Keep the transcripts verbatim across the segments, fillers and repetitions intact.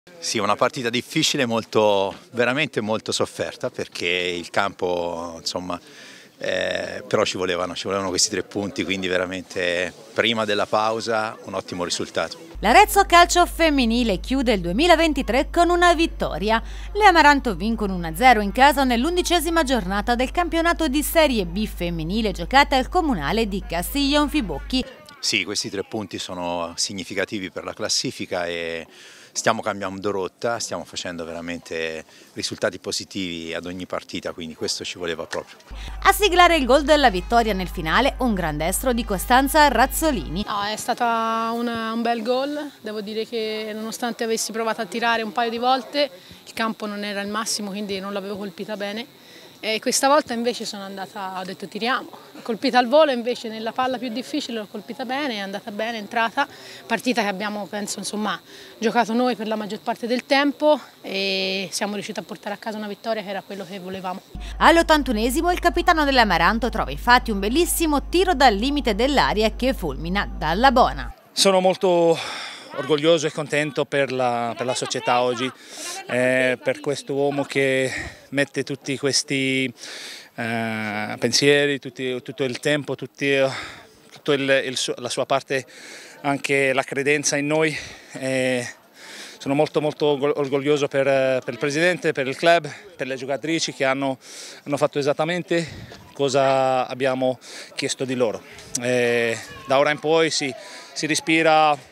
Sì, una partita difficile, molto, veramente molto sofferta, perché il campo, insomma, eh, però ci volevano, ci volevano questi tre punti, quindi veramente prima della pausa un ottimo risultato. L'Arezzo Calcio Femminile chiude il duemilaventitré con una vittoria. Le Amaranto vincono uno a zero in casa nell'undicesima giornata del campionato di Serie B femminile giocata al comunale di Castiglionfibocchi. Sì, questi tre punti sono significativi per la classifica e stiamo cambiando rotta, stiamo facendo veramente risultati positivi ad ogni partita, quindi questo ci voleva proprio. A siglare il gol della vittoria nel finale un gran destro di Costanza Razzolini. No, è stato un bel gol, devo dire che nonostante avessi provato a tirare un paio di volte, il campo non era il massimo, quindi non l'avevo colpita bene. E questa volta invece sono andata, ho detto tiriamo, ho colpita al volo, invece nella palla più difficile l'ho colpita bene, è andata bene, è entrata, partita che abbiamo penso insomma giocato noi per la maggior parte del tempo e siamo riusciti a portare a casa una vittoria che era quello che volevamo. All'ottantunesimo il capitano dell'Amaranto trova infatti un bellissimo tiro dal limite dell'area che fulmina dalla buona. Sono molto orgoglioso e contento per la, per la società oggi, eh, per questo uomo che mette tutti questi eh, pensieri, tutti, tutto il tempo, tutti, tutto il, il, la sua parte, anche la credenza in noi. Eh, sono molto molto orgoglioso per, per il presidente, per il club, per le giocatrici che hanno, hanno fatto esattamente cosa abbiamo chiesto di loro. Eh, da ora in poi si, si respira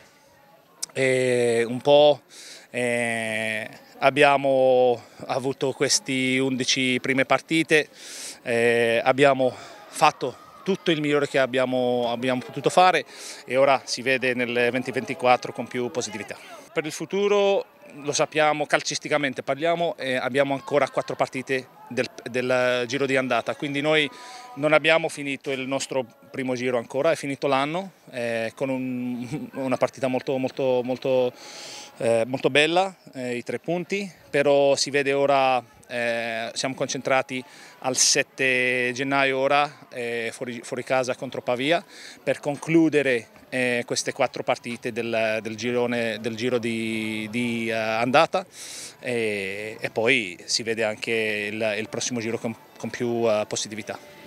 E un po' eh, abbiamo avuto queste undici prime partite, eh, abbiamo fatto tutto il migliore che abbiamo, abbiamo potuto fare e ora si vede nel duemilaventiquattro con più positività. Per il futuro lo sappiamo, calcisticamente parliamo, eh, abbiamo ancora quattro partite del, del giro di andata, quindi noi non abbiamo finito il nostro primo giro ancora, è finito l'anno eh, con un, una partita molto, molto, molto, eh, molto bella, eh, i tre punti, però si vede ora, eh, siamo concentrati al sette gennaio ora, eh, fuori, fuori casa contro Pavia, per concludere eh, queste quattro partite del, del, girone, del giro di, di uh, andata e, e poi si vede anche il, il prossimo giro con, con più uh, positività.